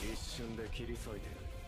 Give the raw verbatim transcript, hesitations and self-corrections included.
一瞬で切り裂いてやる。